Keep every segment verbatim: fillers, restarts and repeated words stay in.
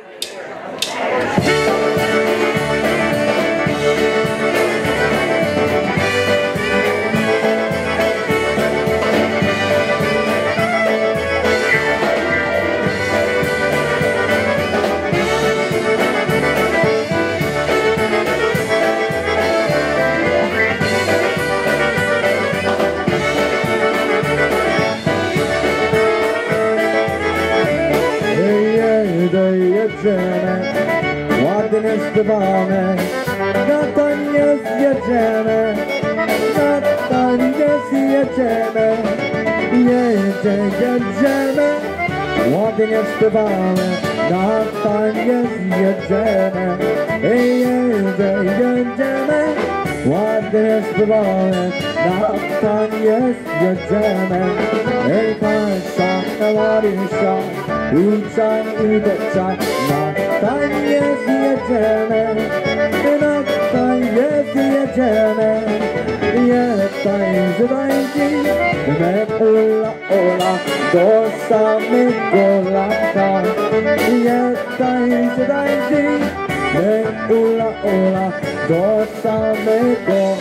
jedziemy, ładnie śpiewamy, na taniec jedziemy, na taniec jedziemy, jedzie, jedziemy, ładnie śpiewamy, na taniec jedziemy, jedzie, jedziemy, ładnie śpiewamy, na taniec jedziemy, ej Kasia, na Marysia, uczaj, uczaj, na taniec jedziemy, na taniec jedziemy, jedź tańczy, me ula, ula, do samego lata, jedź tańczy, tańczy, me ula, ula, do samego.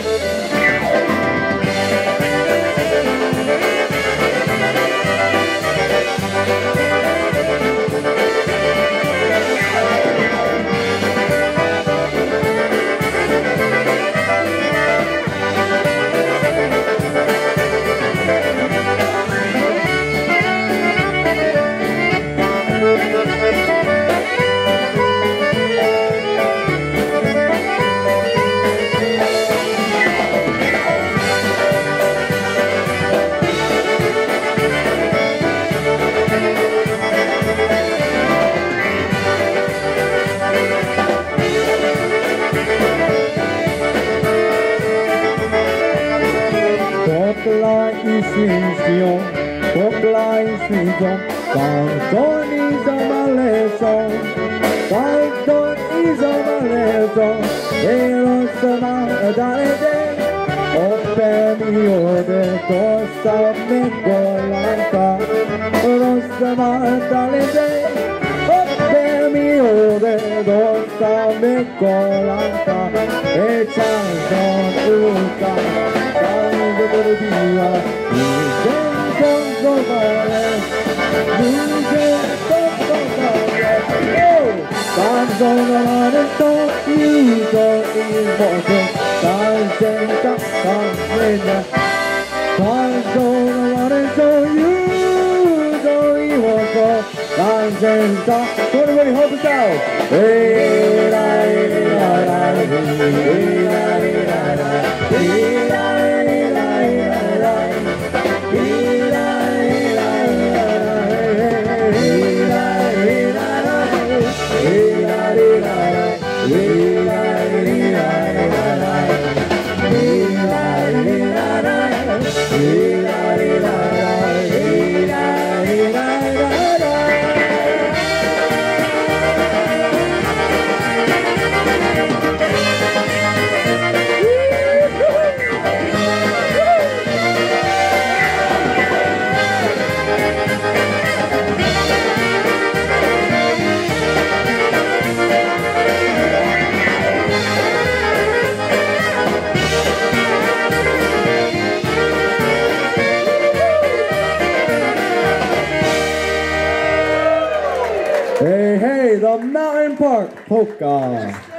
Polka i świństwo, Polka i świństwo, Falcons i zamaleczą, Falcons i zamaleczą, i rozsama dalej, ope mi ode do samego lata, rozsama dalej, ope mi ode do samego lata, i czas uka. Ludzie konsolowale, ludzie konsolowale, konsolowale to jutro i może, każdego każdego, konsolowale to jutro i może, każdego. Everybody hold us out. Hey, la, la, la, hey, la, la, la, hey, la, Hey, hey, the Mountain Park Polka.